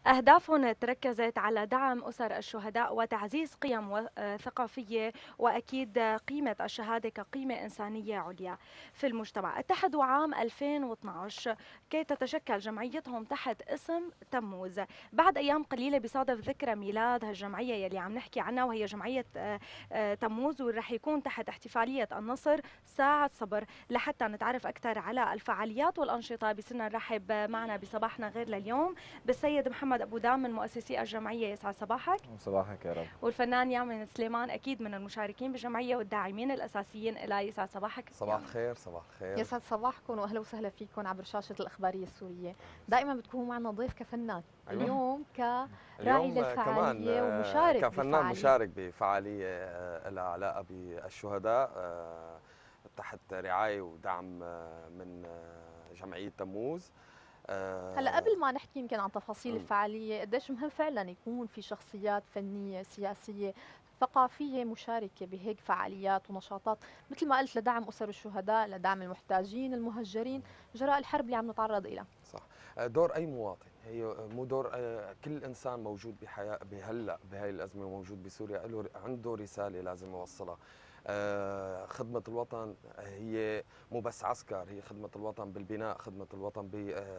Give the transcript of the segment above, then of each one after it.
أهدافهم تركزت على دعم أسر الشهداء وتعزيز قيم ثقافية وأكيد قيمة الشهادة كقيمة إنسانية عليا في المجتمع. اتحدوا عام 2012 كي تتشكل جمعيتهم تحت اسم تموز. بعد أيام قليلة بصادف ذكرى ميلاد هالجمعية يلي عم نحكي عنها، وهي جمعية تموز، ورح يكون تحت احتفالية النصر ساعة صبر. لحتى نتعرف أكثر على الفعاليات والأنشطة بصيرنا نرحب معنا بصباحنا غير لليوم بالسيد محمد أبو دام من مؤسسي الجمعية. يسعد صباحك. صباحك يا رب. والفنان يامن سليمان أكيد من المشاركين بالجمعية والداعمين الأساسيين لها. يسعد صباحك. صباح الخير. صباح الخير. يسعد صباحكم واهلا وسهلا فيكم عبر شاشه الاخباريه السوريه. دائما بتكونوا معنا ضيف كفنان. أيوة. اليوم كراعي اليوم للفعاليه كمان ومشارك كفنان مشارك بفعاليه لها علاقه بالشهداء تحت رعايه ودعم من جمعيه تموز. هلا قبل ما نحكي يمكن عن تفاصيل الفعاليه، قديش مهم فعلا يكون في شخصيات فنيه سياسيه ثقافيه مشاركه بهيك فعاليات ونشاطات مثل ما قلت لدعم اسر الشهداء، لدعم المحتاجين المهجرين جراء الحرب اللي عم نتعرض لها. صح. دور اي مواطن، هي مو دور كل انسان موجود بحياه بهي الازمه موجود بسوريا له عنده رساله لازم يوصلها. خدمة الوطن هي مو بس عسكر، هي خدمة الوطن بالبناء، خدمة الوطن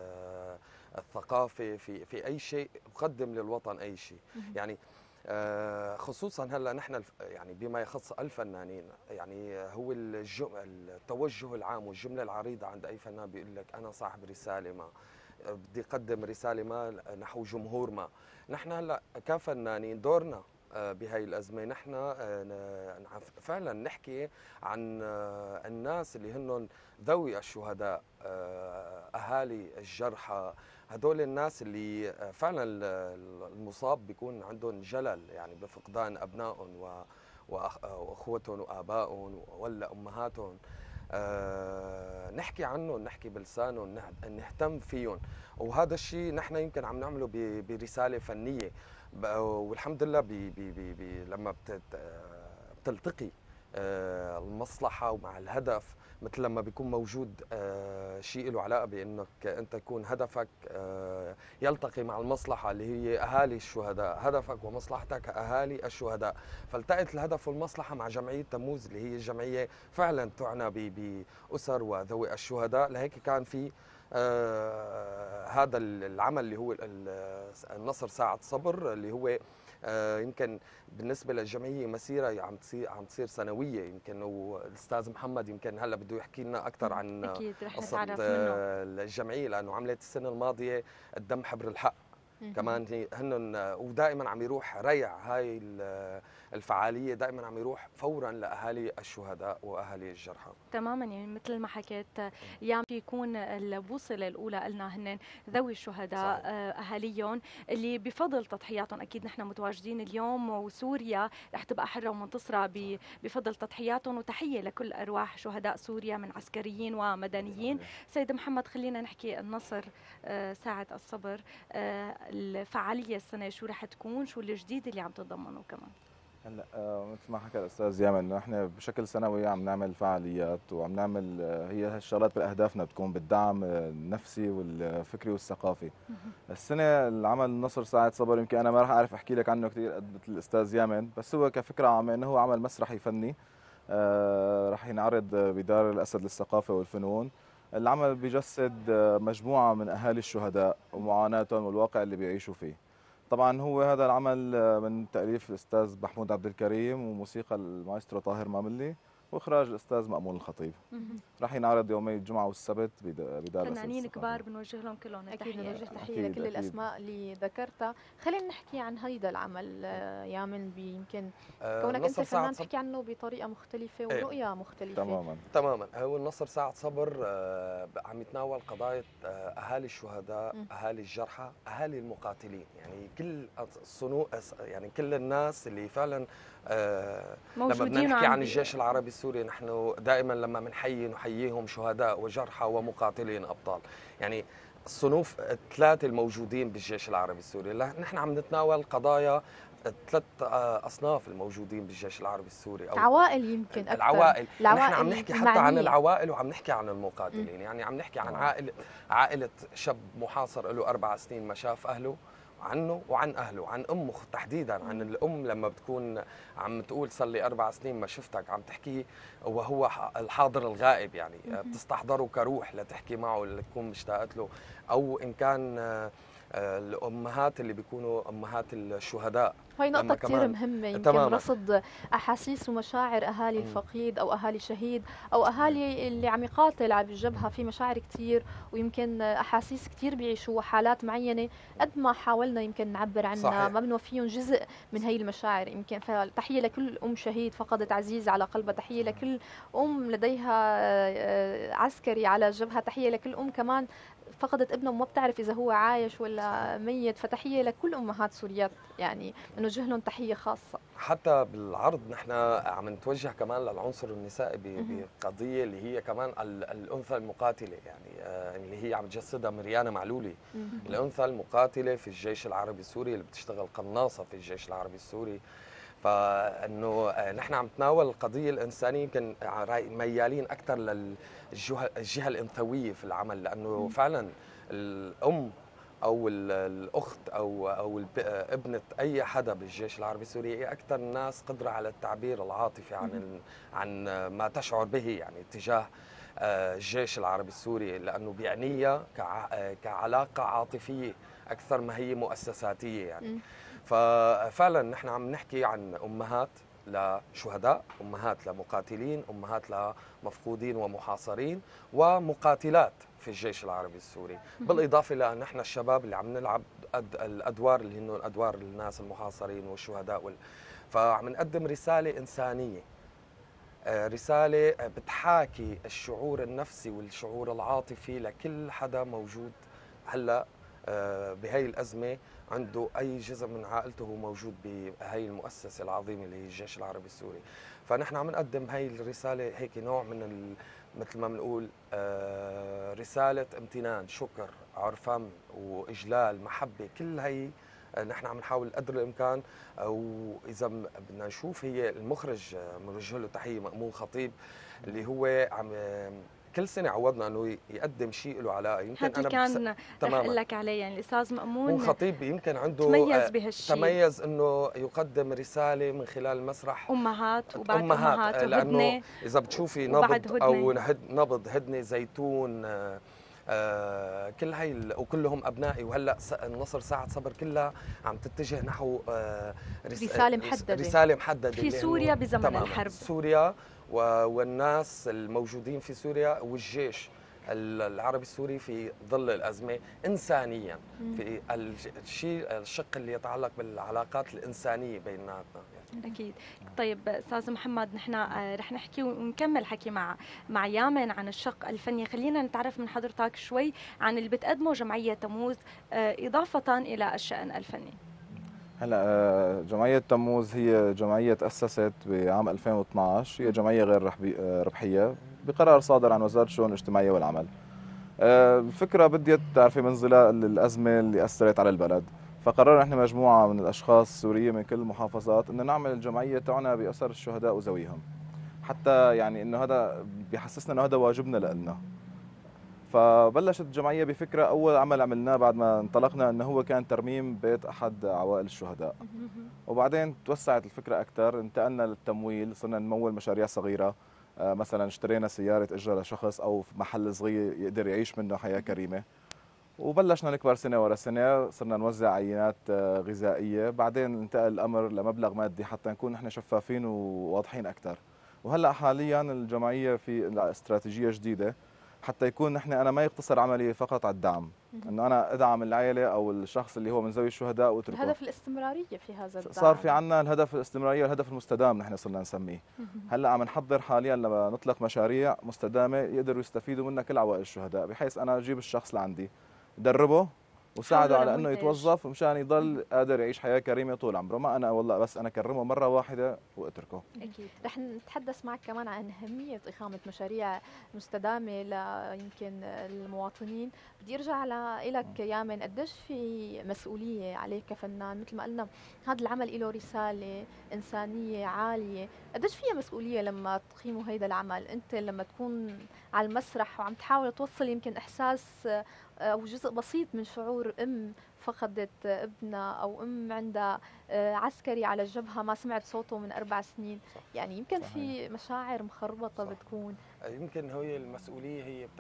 بالثقافة، في أي شيء قدم للوطن أي شيء. يعني خصوصا هلا نحن يعني بما يخص الفنانين، يعني هو التوجه العام والجملة العريضة عند أي فنان بيقول لك أنا صاحب رسالة ما، بدي أقدم رسالة ما نحو جمهور ما. نحن هلا كفنانين دورنا بهاي الأزمة نحن فعلا نحكي عن الناس اللي هن ذوي الشهداء، أهالي الجرحى، هدول الناس اللي فعلا المصاب بيكون عندهم جلل يعني بفقدان أبنائهم وأخوتهم وآبائهم ولا أمهاتهم. نحكي عنهم، نحكي بلسانهم، نهتم فيهم، وهذا الشيء نحن يمكن عم نعمله برسالة فنية. والحمد لله لما بتلتقي المصلحة ومع الهدف، مثل لما بيكون موجود شيء له علاقة بأنك أنت يكون هدفك يلتقي مع المصلحة اللي هي أهالي الشهداء، هدفك ومصلحتك أهالي الشهداء، فالتقت الهدف والمصلحة مع جمعية تموز اللي هي جمعية فعلا تعنى بأسر وذوي الشهداء. لهيك كان في هذا العمل اللي هو النصر ساعة صبر، اللي هو يمكن بالنسبه للجمعيه مسيره عم تصير سنويه يمكن، والاستاذ محمد يمكن هلا بده يحكي لنا اكثر عن أكيد رح قصه نتعرف منه. الجمعيه، لانه عملت السنه الماضيه الدم حبر الحق كمان هن، ودائما عم يروح ريع هاي الفعاليه، دائما عم يروح فورا لاهالي الشهداء واهالي الجرحى. تماما، يعني مثل ما حكيت يا يكون البوصله الاولى لنا هن ذوي الشهداء، اهاليهم اللي بفضل تضحياتهم اكيد نحن متواجدين اليوم، وسوريا رح تبقى حره ومنتصره بفضل تضحياتهم. وتحيه لكل ارواح شهداء سوريا من عسكريين ومدنيين. سيد محمد، خلينا نحكي النصر ساعه الصبر، الفعاليه السنه شو رح تكون، شو الجديد اللي عم تتضمنه كمان؟ هلا مثل ما حكى الاستاذ يامن انه احنا بشكل سنوي عم نعمل فعاليات وعم نعمل هي هالشغلات باهدافنا بتكون بالدعم النفسي والفكري والثقافي. السنه العمل النصر ساعة صبر يمكن انا ما راح اعرف احكي لك عنه كثير قد مثل الاستاذ يامن، بس هو كفكره عامه انه هو عمل مسرحي فني راح ينعرض بدار الاسد للثقافه والفنون. العمل بيجسد مجموعه من اهالي الشهداء ومعاناتهم والواقع اللي بيعيشوا فيه. طبعا هو هذا العمل من تأليف الأستاذ محمود عبد الكريم وموسيقى المايسترو طاهر ماملي وإخراج الأستاذ مأمون الخطيب. راح ينعرض يومي الجمعة والسبت بدار فنانين كبار بنوجه لهم كلهم اكيد التحيه. بنوجه تحيه لكل الاسماء اللي ذكرتها. خلينا نحكي عن هيدا العمل يامن، يمكن كونك انت فنان تحكي عنه بطريقه مختلفه ورؤيه مختلفه. تماما. هو النصر ساعة صبر عم يتناول قضايا اهالي الشهداء، اهالي الجرحى، اهالي المقاتلين، يعني كل يعني كل الناس اللي فعلا لما بدنا نحكي عن الجيش العربي السوري نحن دائما لما نحييهم شهداء وجرحى ومقاتلين ابطال، يعني الصنوف الثلاثه الموجودين بالجيش العربي السوري. نحن عم نتناول قضايا ثلاث اصناف الموجودين بالجيش العربي السوري، او عوائل يمكن اكثر. العوائل نحن عم نحكي حتى عن العوائل وعم نحكي عن المقاتلين. يعني عم نحكي عن عائله شاب محاصر له 4 سنين ما شاف اهله عنه وعن اهله، عن امه تحديدا، عن الام لما بتكون عم تقول صار لي 4 سنين ما شفتك، عم تحكي وهو الحاضر الغائب، يعني بتستحضره كروح لتحكي معه، لتكون مشتاقت له. او ان كان الامهات اللي بيكونوا امهات الشهداء، هاي نقطة لما كثير كمان مهمة، يمكن تماما رصد أحاسيس ومشاعر أهالي الفقيد أو أهالي الشهيد أو أهالي اللي عم يقاتل على الجبهة، في مشاعر كثير ويمكن أحاسيس كثير بيعيشوا حالات معينة، قد ما حاولنا يمكن نعبر عنها صحيح. ما بنوفيهم جزء من هي المشاعر. يمكن فتحية لكل أم شهيد فقدت عزيز على قلبها، تحية لكل أم لديها عسكري على الجبهة، تحية لكل أم كمان فقدت ابنها وما بتعرف إذا هو عايش ولا ميت، فتحية لكل أمهات سوريات، يعني نوجه لهم تحية خاصة. حتى بالعرض نحن عم نتوجه كمان للعنصر النسائي بقضيه اللي هي كمان الانثى المقاتله، يعني اللي هي عم تجسدها مريانا معلولي، الانثى المقاتله في الجيش العربي السوري اللي بتشتغل قناصه في الجيش العربي السوري. فانه نحن عم نتناول القضيه الانسانيه، يمكن ميالين اكثر للجهه الانثويه في العمل، لانه فعلا الام او الاخت او ابنه اي حدا بالجيش العربي السوري هي اكثر الناس قدره على التعبير العاطفي عن ما تشعر به، يعني تجاه الجيش العربي السوري، لانه بيعنيها كعلاقه عاطفيه اكثر ما هي مؤسساتيه يعني. ففعلا نحن عم نحكي عن امهات لشهداء، امهات لمقاتلين، امهات لمفقودين ومحاصرين، ومقاتلات في الجيش العربي السوري، بالاضافه لان نحن الشباب اللي عم نلعب الادوار اللي هن ادوار الناس المحاصرين والشهداء فعم نقدم رساله انسانيه، رساله بتحاكي الشعور النفسي والشعور العاطفي لكل حدا موجود هلا بهي الازمه، عنده اي جزء من عائلته هو موجود بهي المؤسسه العظيمه اللي هي الجيش العربي السوري. فنحن عم نقدم هي الرساله، هيك نوع من مثل ما بنقول رساله امتنان، شكر، عرفان واجلال، محبه، كل هي نحن عم نحاول قدر الامكان. واذا بدنا نشوف، هي المخرج بنوجه له تحيه، مأمون خطيب، اللي هو عم كل سنه عودنا انه يقدم شيء له علاقه، يمكن هذا انا كان رح تماما اقول لك عليه، يعني الاستاذ مأمون مأمون خطيب يمكن عنده تميز بهالشيء، تميز انه يقدم رساله من خلال المسرح، امهات وبعد امهات، لانه وهدنه اذا بتشوفي وبعد نبض او هدنه. نبض، هدنه، زيتون، كل هاي وكلهم ابنائي، وهلا النصر ساعة صبر كلها عم تتجه نحو رسالة محددة، رسالة محددة في سوريا بزمن تماما الحرب، سوريا والناس الموجودين في سوريا والجيش العربي السوري في ظل الأزمة إنسانيا، في الشق اللي يتعلق بالعلاقات الإنسانية بيناتنا. أكيد. طيب أستاذ محمد، نحن رح نحكي ونكمل حكي مع يامن عن الشق الفني، خلينا نتعرف من حضرتك شوي عن اللي بتقدمه جمعية تموز إضافة إلى الشأن الفني. هلا جمعية تموز هي جمعية تأسست بعام 2012، هي جمعية غير ربحية بقرار صادر عن وزارة الشؤون الاجتماعية والعمل. الفكرة بديت تعرفي من ظلال الأزمة اللي أثرت على البلد، فقررنا احنا مجموعة من الأشخاص السوريين من كل المحافظات إنه نعمل الجمعية تاعنا بأثر الشهداء وذويهم، حتى يعني إنه هذا بيحسسنا إنه هذا واجبنا لنا. فبلشت الجمعية بفكرة، أول عمل عملناه بعد ما انطلقنا إنه هو كان ترميم بيت أحد عوائل الشهداء، وبعدين توسعت الفكرة أكثر، انتقلنا للتمويل، صرنا نمول مشاريع صغيرة، مثلا اشترينا سيارة إجرة لشخص أو محل صغير يقدر يعيش منه حياة كريمة، وبلشنا نكبر سنة ورا سنة، صرنا نوزع عينات غذائية، بعدين انتقل الأمر لمبلغ مادي حتى نكون نحن شفافين وواضحين أكثر. وهلأ حاليا الجمعية في استراتيجية جديدة حتى يكون انا ما يقتصر عملي فقط على الدعم، انه انا ادعم العائله او الشخص اللي هو من ذوي الشهداء واتركه. الهدف الاستمراريه في هذا الدعم، صار في عندنا الهدف الاستمراريه والهدف المستدام نحن صرنا نسميه. هلا عم نحضر حاليا لما نطلق مشاريع مستدامه يقدروا يستفيدوا منها كل عوائل الشهداء، بحيث انا اجيب الشخص لعندي دربه وساعده على انه يتوظف مشان يضل قادر يعيش حياه كريمه طول عمره، ما انا والله بس انا كرمه مره واحده واتركه. اكيد رح نتحدث معك كمان عن اهميه اقامه مشاريع مستدامه يمكن المواطنين. بدي ارجع لك يامن، قديش في مسؤوليه عليك كفنان؟ مثل ما قلنا هذا العمل له رساله انسانيه عاليه، قديش فيها مسؤوليه لما تقيموا هيدا العمل؟ انت لما تكون على المسرح وعم تحاول توصل يمكن احساس او جزء بسيط من شعور ام فقدت ابنها، او ام عندها عسكري على الجبهه ما سمعت صوته من 4 سنين. صح. يعني يمكن صحيح. في مشاعر مخربطه صح. بتكون. يمكن هي المسؤوليه هي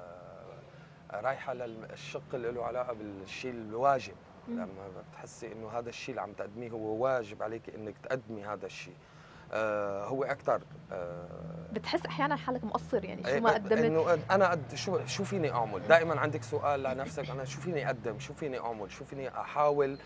رايحه للشق اللي له علاقه بالشيء الواجب. لما بتحسي انه هذا الشيء اللي عم تقدميه هو واجب عليك انك تقدمي هذا الشيء، هو اكثر. بتحس احيانا حالك مقصر، يعني شو ما قدمت انه انا شو فيني اعمل؟ دائما عندك سؤال لنفسك، انا شو فيني اقدم؟ شو فيني اعمل؟ شو فيني احاول؟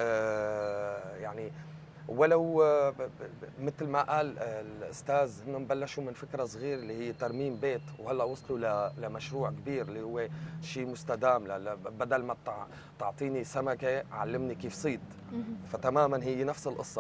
يعني ولو مثل ما قال الاستاذ انهم بلشوا من فكره صغيره اللي هي ترميم بيت، وهلا وصلوا لمشروع كبير اللي هو شيء مستدام. بدل ما تعطيني سمكه علمني كيف صيد. فتماما هي نفس القصه.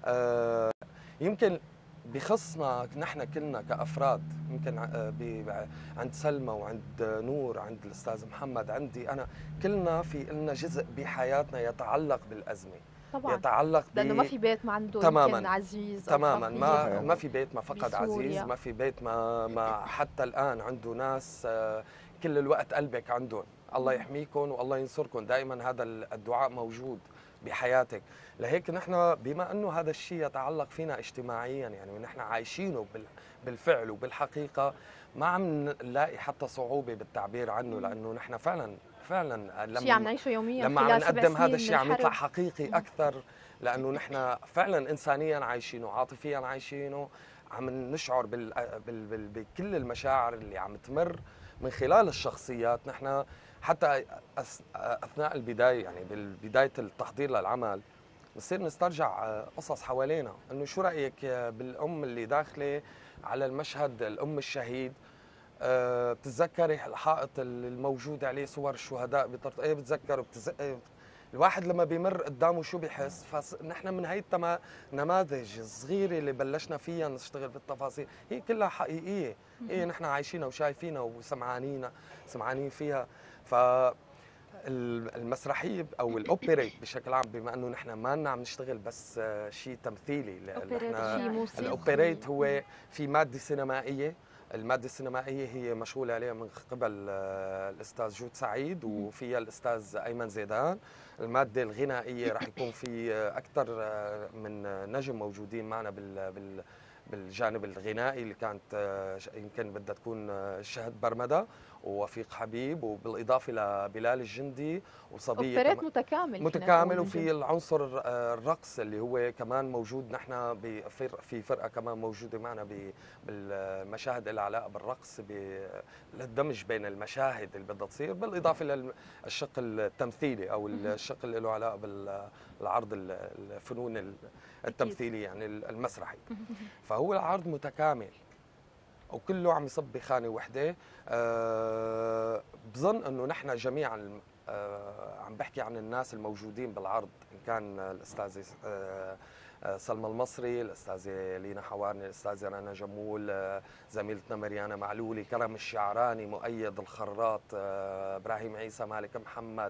يمكن بخصنا نحن كلنا كافراد، يمكن عند سلمى وعند نور، عند الاستاذ محمد، عندي انا، كلنا في لنا جزء بحياتنا يتعلق بالازمه. طبعا يتعلق لانه ما في بيت ما عنده تماماً يمكن عزيز تماما. أو ما في بيت ما فقد عزيز، ما في بيت ما حتى الان عنده ناس كل الوقت قلبك عندهم. الله يحميكم والله ينصركم، دائما هذا الدعاء موجود بحياتك. لهيك نحن بما انه هذا الشيء يتعلق فينا اجتماعيا، يعني ونحن عايشينه بالفعل وبالحقيقه، ما عم نلاقي حتى صعوبه بالتعبير عنه، لانه نحن فعلا شيء عم نعيشه يوميا لما عم نقدم هذا الشيء عم يطلع الحرب. حقيقي اكثر، لانه نحن فعلا انسانيا عايشينه، عاطفيا عايشينه، عم نشعر بكل المشاعر اللي عم تمر من خلال الشخصيات. نحن حتى اثناء البدايه، يعني بدايه التحضير للعمل، بصير نسترجع قصص حوالينا، انه شو رايك بالام اللي داخله على المشهد، الام الشهيد، بتتذكري الحائط الموجود عليه صور الشهداء ايه بتذكر الواحد لما بيمر قدامه شو بيحس. فنحن من هي النماذج الصغيره اللي بلشنا فيها نشتغل بالتفاصيل، هي كلها حقيقيه، هي نحن عايشينها وشايفينها سمعانين فيها. ف المسرحيه او الاوبريت بشكل عام، بما انه نحن ما عم نشتغل بس شيء تمثيلي، الاوبريت هو في ماده سينمائيه. الماده السينمائيه هي مشغول عليها من قبل الاستاذ جود سعيد وفيها الاستاذ ايمن زيدان. الماده الغنائيه راح يكون في اكثر من نجم موجودين معنا بالجانب الغنائي، اللي كانت يمكن بدها تكون شهد برمده ووفيق حبيب، وبالاضافه لبلال الجندي وصبيه. اوبريت متكامل. وفي العنصر الرقص اللي هو كمان موجود. نحن في فرقه كمان موجوده معنا بالمشاهد اللي علاقه بالرقص، للدمج بين المشاهد اللي بدها تصير، بالاضافه للشق التمثيلي او الشق اللي له علاقه بالعرض الفنون التمثيلي، يعني المسرحي. فهو العرض متكامل وكله عم يصب بخانه وحده. بظن انه نحن جميعا، عم بحكي عن الناس الموجودين بالعرض، ان كان الاستاذه سلمى المصري، الاستاذه لينا حوارني، الاستاذه رنا جمول، زميلتنا مريانا معلولي، كرم الشعراني، مؤيد الخراط، ابراهيم عيسى، مالك محمد.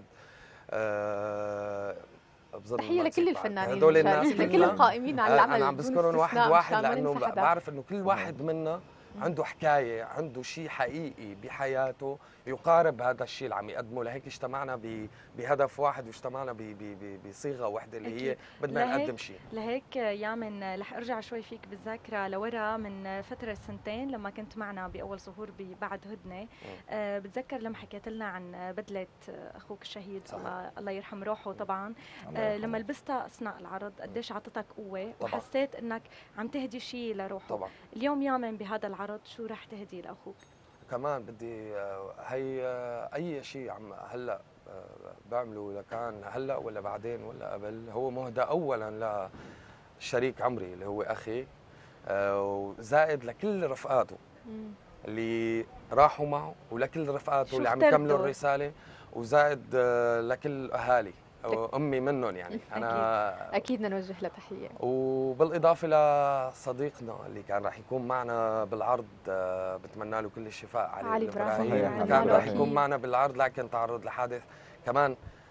تحية لكل الفنانين، هدول الناس لكل القائمين على العمل. انا عم بذكرهم واحد واحد لانه بعرف انه كل واحد منا عنده حكايه، عنده شيء حقيقي بحياته يقارب هذا الشيء اللي عم يقدمه. لهيك اجتمعنا بهدف واحد، واجتمعنا بصيغه واحده اللي هي بدنا نقدم شيء. لهيك يامن رح ارجع شوي فيك بالذاكره لورا من فتره سنتين لما كنت معنا باول ظهور بعد هدنه. بتذكر لما حكيت لنا عن بدله اخوك الشهيد، الله يرحم روحه طبعا. لما لبستها اثناء العرض قديش عطتك قوه، وحسيت انك عم تهدي شيء لروحه طبعا. اليوم يامن بهذا العرض شو رح تهدي لاخوك؟ كمان بدي هي اي شيء عم هلا بعمله، اذا كان هلا ولا بعدين ولا قبل، هو مهدى اولا لشريك عمري اللي هو اخي، وزائد لكل رفقاته اللي راحوا معه، ولكل رفقاته اللي عم يكملوا الرساله، وزائد لكل اهالي وامي منهم. يعني انا اكيد بدنا نوجه له تحيه. وبالاضافه لصديقنا اللي كان راح يكون معنا بالعرض، بتمنى له كل الشفاء، علي ابراهيم، كان راح يكون معنا بالعرض لكن تعرض لحادث. كمان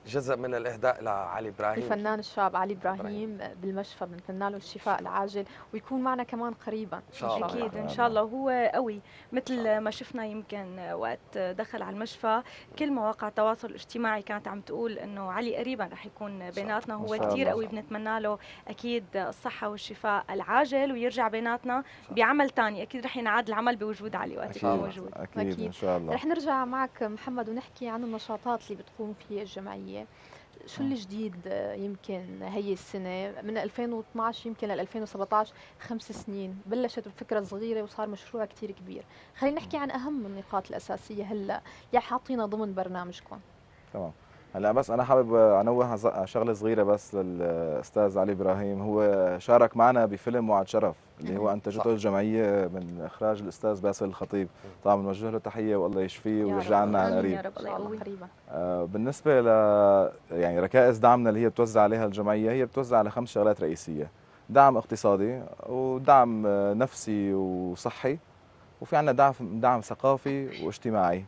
جزء من الاهداء لعلي ابراهيم الفنان الشاب علي ابراهيم بالمشفى، بنتمنى له الشفاء العاجل ويكون معنا كمان قريبا ان شاء الله. أكيد إن شاء الله. وهو قوي مثل ما شفنا يمكن وقت دخل على المشفى، كل مواقع التواصل الاجتماعي كانت عم تقول إنه علي قريبا رح يكون بيناتنا. هو إن شاء كثير الله. قوي، بنتمنى له أكيد الصحة والشفاء العاجل ويرجع بيناتنا بعمل ثاني. أكيد رح ينعاد العمل بوجود علي وقت يكون أكيد موجود. أكيد إن شاء الله. رح نرجع معك محمد ونحكي عن النشاطات اللي بتقوم فيها الجمعية. شو الجديد يمكن هي السنة من 2012 يمكن لل 2017، 5 سنين بلشت بفكرة صغيرة وصار مشروع كتير كبير. خلينا نحكي عن أهم النقاط الأساسية هلا يا حاطينها ضمن برنامجكم. تمام. هلا بس انا حابب انوه على شغله صغيره بس للاستاذ علي ابراهيم. هو شارك معنا بفيلم وعد شرف اللي هو انتجته الجمعيه من اخراج الاستاذ باسل الخطيب. طبعا بنوجه له تحيه والله يشفيه ويرجع لنا عن قريب. يا رب الله يقويه. قريبا. بالنسبه ل يعني ركائز دعمنا اللي هي بتوزع عليها الجمعيه، هي بتوزع على 5 شغلات رئيسيه: دعم اقتصادي، ودعم نفسي وصحي، وفي عندنا دعم ثقافي واجتماعي،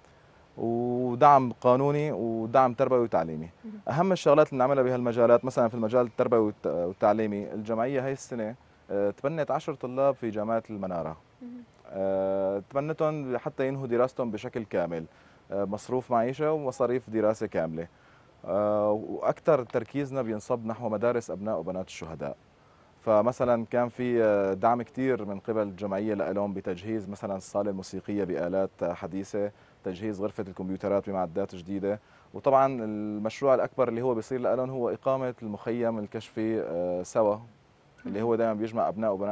ودعم قانوني، ودعم تربوي وتعليمي. اهم الشغلات اللي نعملها بهالمجالات، مثلا في المجال التربوي والتعليمي، الجمعيه هاي السنه تبنت 10 طلاب في جامعه المناره. تبنتهم حتى ينهوا دراستهم بشكل كامل، مصروف معيشه ومصاريف دراسه كامله. واكثر تركيزنا بينصب نحو مدارس ابناء وبنات الشهداء. فمثلا كان في دعم كثير من قبل الجمعيه لهم بتجهيز مثلا الصاله الموسيقيه بآلات حديثه، تجهيز غرفه الكمبيوترات بمعدات جديده، وطبعا المشروع الاكبر اللي هو بيصير لهم هو اقامه المخيم الكشفي سوا، اللي هو دائما بيجمع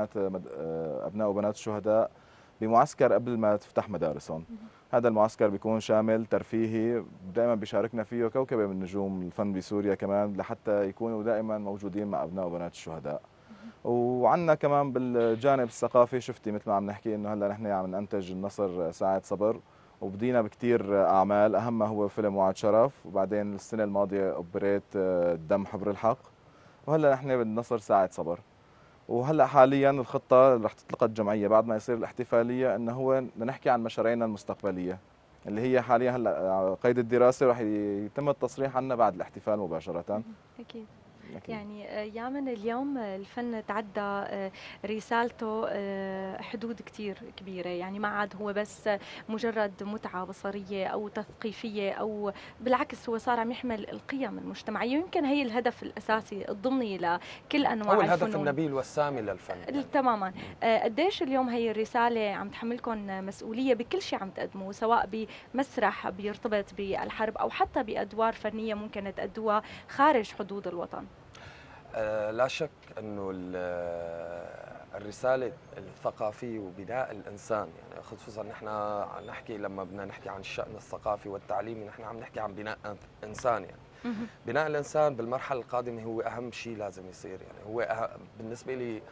ابناء وبنات الشهداء بمعسكر قبل ما تفتح مدارسهم. هذا المعسكر بيكون شامل ترفيهي، دائما بيشاركنا فيه كوكبه من نجوم الفن بسوريا كمان، لحتى يكونوا دائما موجودين مع ابناء وبنات الشهداء. وعندنا كمان بالجانب الثقافي، شفتي مثل ما عم نحكي انه هلا نحن عم ننتج النصر ساعة صبر، وبدينا بكثير اعمال، اهمها هو فيلم وعد شرف، وبعدين السنه الماضيه اوبريت الدم حبر الحق، وهلا نحن بالنصر ساعة صبر. وهلا حاليا الخطه رح تطلقها الجمعيه بعد ما يصير الاحتفاليه، انه هو بدنا نحكي عن مشاريعنا المستقبليه اللي هي حاليا هلا قيد الدراسه، ورح يتم التصريح عنها بعد الاحتفال مباشره. أكيد. أكيد. يعني يامن اليوم الفن تعدى رسالته حدود كتير كبيرة، يعني ما عاد هو بس مجرد متعة بصرية أو تثقيفية، أو بالعكس هو صار عم يحمل القيم المجتمعية، ويمكن هي الهدف الأساسي الضمني لكل أنواع هو الفنون. الهدف النبيل والسامي للفن. تماما. قديش اليوم هي الرسالة عم تحملكم مسؤولية بكل شيء عم تقدموه، سواء بمسرح بيرتبط بالحرب أو حتى بأدوار فنية ممكن تأدوها خارج حدود الوطن؟ لا شك انه الرساله الثقافيه وبناء الانسان، يعني خصوصا نحن نحكي لما بدنا نحكي عن الشأن الثقافي والتعليمي، نحن عم نحكي عن بناء انسان. يعني بناء الانسان بالمرحله القادمه هو اهم شيء لازم يصير. يعني هو بالنسبه لي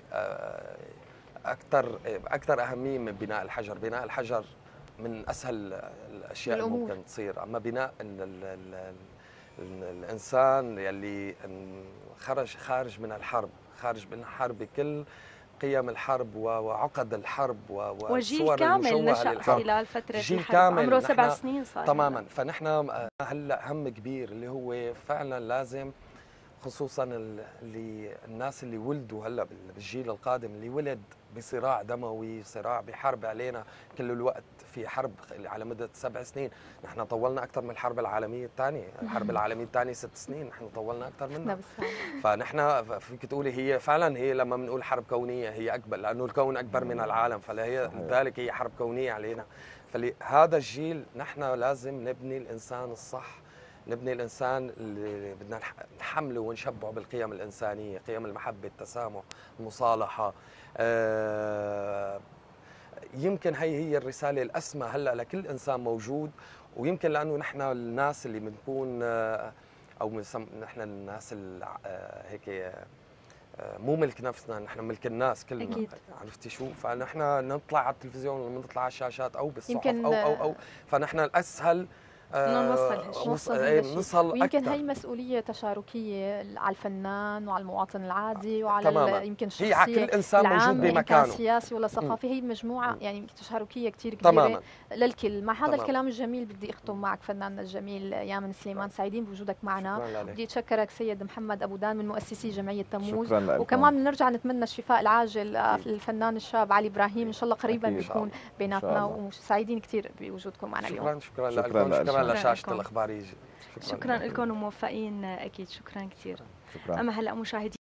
اكثر اهميه من بناء الحجر. بناء الحجر من اسهل الاشياء اللي ممكن تصير، اما بناء الانسان يلي خارج من الحرب بكل قيم الحرب وعقد الحرب وجيل كامل نشأ خلال فترة الحرب، عمره 7 سنين صار تماما. فنحن هلا هم كبير اللي هو فعلا لازم، خصوصا الناس اللي ولدوا هلا بالجيل القادم، اللي ولد بصراع دموي، صراع بحرب علينا كل الوقت، في حرب على مدة 7 سنين. نحن طولنا أكثر من الحرب العالمية الثانية. الحرب العالمية الثانية 6 سنين، نحن طولنا أكثر منها. فنحن فيك تقولي هي فعلا، هي لما بنقول حرب كونية هي أكبر، لأنه الكون أكبر من العالم، فلذلك هي حرب كونية علينا. فلهذا الجيل نحن لازم نبني الإنسان الصح، نبني الإنسان اللي بدنا نحمله ونشبعه بالقيم الإنسانية، قيم المحبة، التسامح، المصالحة. يمكن هي الرسالة الأسمى هلأ لكل إنسان موجود. ويمكن لأنه نحن الناس اللي بنكون أو نحن الناس هيك مو ملك نفسنا، نحن ملك الناس كلنا. عرفتي شو؟ فنحن نطلع على التلفزيون، نطلع على الشاشات أو بالصحف أو فنحن الأسهل نوصل هالشيء. نوصل ويمكن أكثر. هي مسؤوليه تشاركيه على الفنان وعلى المواطن العادي وعلى يمكن هي على الشخصيه كل انسان موجود العامة، إن كان بمكانه. سياسي ولا ثقافي. هي مجموعه يعني تشاركيه كثير كبيره تماما. للكل. مع هذا تمام. الكلام الجميل بدي اختم معك فناننا الجميل يامن سليمان، سعيدين بوجودك معنا. بدي اتشكرك سيد محمد ابو دان من مؤسسي جمعيه تموز، وكمان بنرجع نتمنى الشفاء العاجل للفنان الشاب علي ابراهيم، ان شاء الله قريبا بيكون بيناتنا، وسعيدين كثير بوجودكم معنا اليوم. شكرا لكم، شكرا لشاشه الاخبار يجي. شكرا لكم وموفقين اكيد. شكرا كثير. اما هلا مشاهدي